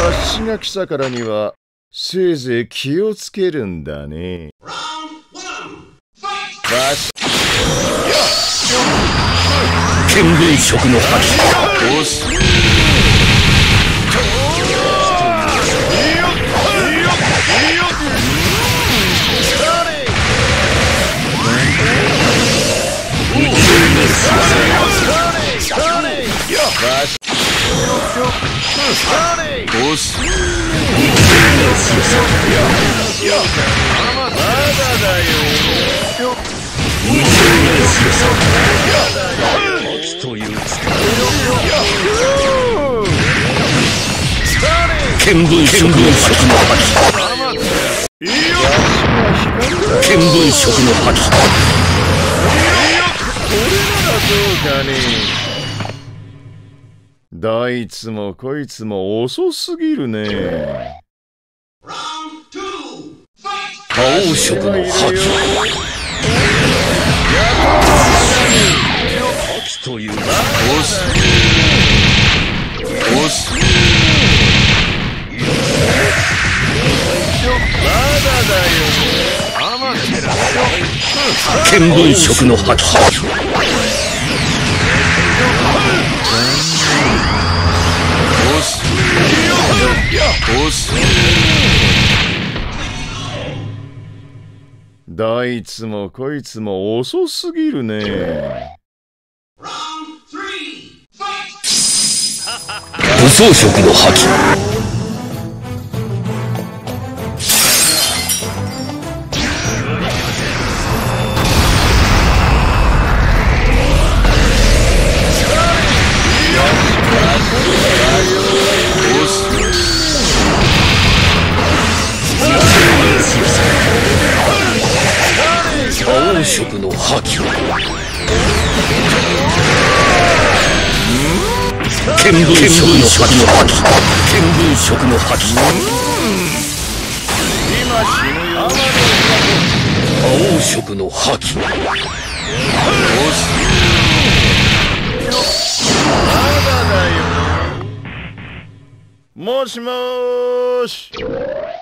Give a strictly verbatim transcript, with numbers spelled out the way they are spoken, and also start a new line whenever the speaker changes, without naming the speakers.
シが来たからにはせいぜい気をつけるんだね。バシ
見聞色の覇気。
押す
見聞色の覇気。見聞色の覇気。
どいつもこいつも遅すぎるね。
魔王色の覇気。覇気という。押す押す。見聞色の覇気。
どいつもこいつも遅すぎるね。
武装色の覇気。魔王色の覇気。見聞色の覇気。見聞色の覇気。魔王色の覇気。
もしもーし。